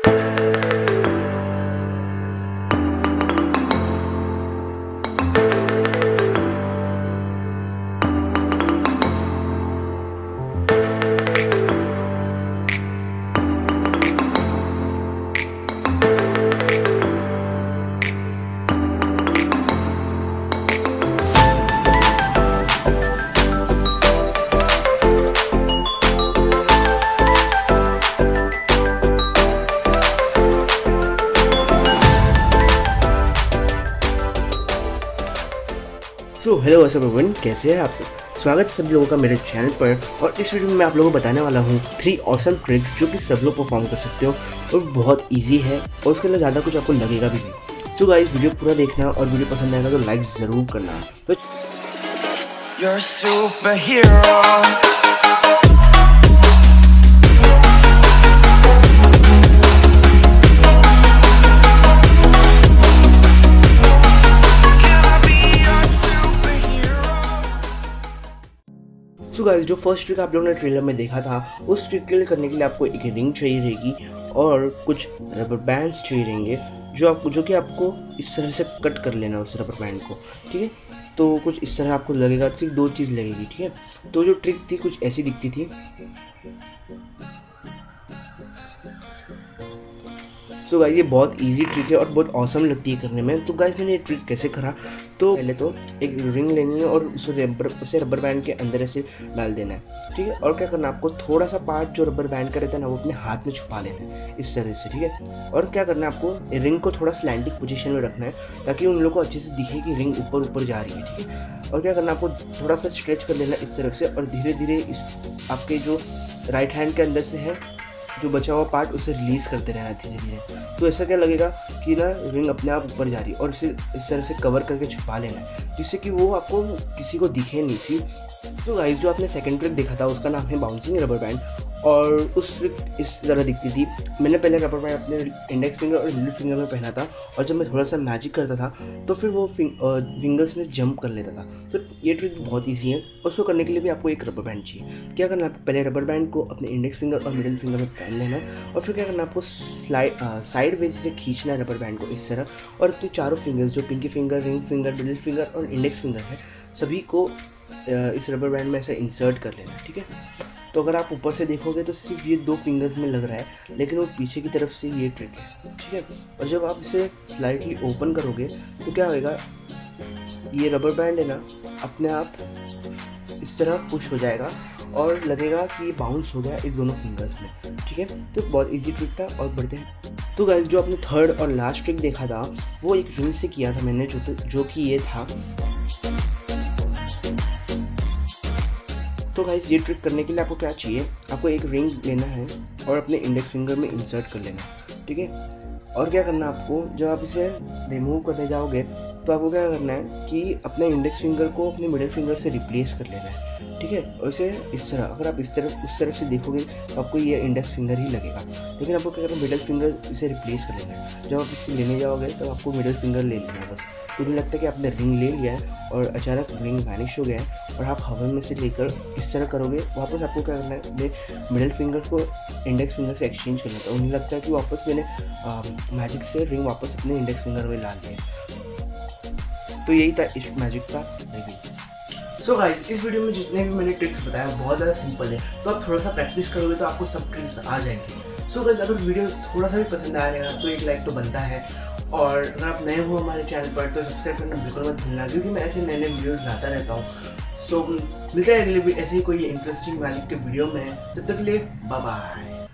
Hello everyone, कैसे हैं आप सब। स्वागत है सभी लोगों का मेरे चैनल पर। और इस वीडियो में मैं आप लोगों को बताने वाला हूँ 3 ऑसम ट्रिक्स जो कि सब लोग परफॉर्म कर सकते हो और बहुत इजी है और उसके लिए ज़्यादा कुछ आपको लगेगा भी नहीं। सो गाइस, वीडियो पूरा देखना और वीडियो पसंद आएगा तो लाइक ज़रूर करना। तो सो गाइस, जो फर्स्ट ट्रिक आप लोगों ने ट्रेलर में देखा था, उस ट्रिक के लिए करने के लिए आपको एक रिंग चाहिए रहेगी और कुछ रबर बैंड्स चाहिए रहेंगे जो कि आपको इस तरह से कट कर लेना उस रबर बैंड को। ठीक है, तो कुछ इस तरह आपको लगेगा, सिर्फ 2 चीज़ लगेगी। ठीक है, तो जो ट्रिक थी कुछ ऐसी दिखती थी। सो गाइस, ये बहुत इजी ट्रिक है और बहुत ऑसम लगती है करने में। तो गाइस, मैंने ये ट्रिक कैसे करा, तो पहले तो एक रिंग लेनी है और उसे रबर बैंड के अंदर ऐसे डाल देना है। ठीक है, और क्या करना है, आपको थोड़ा सा पार्ट जो रबर बैंड का रहता है ना, वो अपने हाथ में छुपा लेना है इस तरह से। ठीक है, और क्या करना है, आपको रिंग को थोड़ा स्लैंटिंग पोजीशन में रखना है ताकि उन लोगों को अच्छे से दिखे कि रिंग ऊपर ऊपर जा रही है। ठीक है, और क्या करना है, आपको थोड़ा सा स्ट्रेच कर लेना इस तरफ से और धीरे धीरे इस आपके जो राइट हैंड के अंदर से है जो बचा हुआ पार्ट उसे रिलीज़ करते रहना धीरे धीरे। तो ऐसा क्या लगेगा कि ना रिंग अपने आप ऊपर जा रही है और इसे इस तरह से कवर करके छुपा लेना है जिससे कि वो आपको किसी को दिखे नहीं। फिर तो गाइस, जो आपने सेकंड ट्रिक देखा था उसका नाम है बाउंसिंग रबर बैंड और उस ट्रिक इस तरह दिखती थी। मैंने पहले रबर बैंड अपने इंडेक्स फिंगर और मिडिल फिंगर में पहना था और जब मैं थोड़ा सा मैजिक करता था तो फिर वो फिंगर्स में जंप कर लेता था। तो ये ट्रिक बहुत ईजी है, उसको करने के लिए भी आपको एक रबर बैंड चाहिए। क्या करना है, पहले रबर बैंड को अपने इंडेक्स फिंगर और मिडिल फिंगर में पहन लेना है और फिर क्या करना है, आपको साइड वेज से खींचना है रबर बैंड को इस तरह, और अपने चारों फिंगर्स जो pinky finger, ring finger, middle finger और इंडेक्स फिंगर है सभी को इस रबर बैंड में ऐसे इंसर्ट कर लेना है। ठीक है, तो अगर आप ऊपर से देखोगे तो सिर्फ ये 2 फिंगर्स में लग रहा है, लेकिन वो पीछे की तरफ से ये ट्रिक है। ठीक है, और जब आप इसे स्लाइटली ओपन करोगे तो क्या होएगा, ये रबर बैंड है ना अपने आप इस तरह पुश हो जाएगा और लगेगा कि ये बाउंस हो गया इस दोनों फिंगर्स में। ठीक है, तो बहुत इजी ट्रिक था और बढ़ते हैं। तो गाइस, जो आपने थर्ड और लास्ट ट्रिक देखा था वो एक रिंग से किया था मैंने, जो कि ये था। तो गाइस, ये ट्रिक करने के लिए आपको क्या चाहिए, आपको एक रिंग लेना है और अपने इंडेक्स फिंगर में इंसर्ट कर लेना है। ठीक है, और क्या करना है, आपको जब आप इसे रिमूव करने जाओगे तो आपको क्या करना है कि अपने इंडेक्स फिंगर को अपने मिडिल फिंगर से रिप्लेस कर लेना है। ठीक है, और इसे इस तरह, अगर आप उस तरफ से देखोगे तो आपको ये इंडेक्स फिंगर ही लगेगा, लेकिन आपको क्या करना है, मिडिल फिंगर इसे रिप्लेस कर लेना है। जब आप इसे लेने जाओगे तो आपको मिडिल फिंगर ले लेना है बस। तो मुझे लगता है कि आपने रिंग ले लिया है और अचानक रिंग वैनिश हो गया है और आप हवा में से लेकर इस तरह करोगे, वापस आपको क्या करना है, अपने मिडिल फिंगर को इंडेक्स फिंगर से एक्सचेंज करना था। मुझे लगता है कि वापस मैंने मैजिक से रिंग वापस अपने इंडेक्स फिंगर में डाल दिया। तो यही था इस मैजिक का रिव्यू। सो गाइस, इस वीडियो में जितने भी मैंने ट्रिक्स बताया बहुत ज़्यादा सिंपल है, तो आप थोड़ा सा प्रैक्टिस करोगे तो आपको सब ट्रिक्स आ जाएंगे। सो गाइस, अगर वीडियो थोड़ा सा भी पसंद आएगा तो एक लाइक तो बनता है, और अगर आप नए हो हमारे चैनल पर तो सब्सक्राइब करना बिल्कुल मत भूलना, क्योंकि मैं ऐसे नए नए वीडियोज़ लाता रहता हूँ। सो मिलते हैं अगले भी ऐसे ही कोई इंटरेस्टिंग मैजिक के वीडियो में। तब तक के लिए बाय बाय।